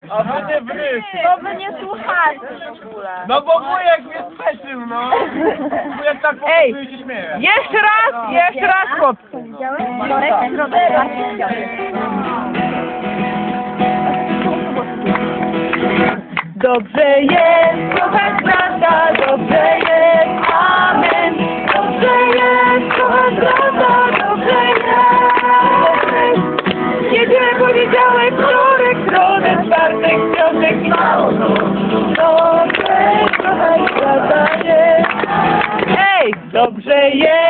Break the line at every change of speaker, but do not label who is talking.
A wy nie wryk.
Bo wy nie słuchacie w ogóle.
No bo wujek mnie speszył, no. Wujek tak po
Ej!
prostu się śmieje.
Jeszcze raz, chłopcy. Dobrze jest, kochać brata, dobrze jest, amen. Dobrze jest, kochać brata, dobrze jest. Niedzielę, poniedziałek, wtorek, środę, czwartek, piątek i dobrze, kochać brata jest. Ej, dobrze jest.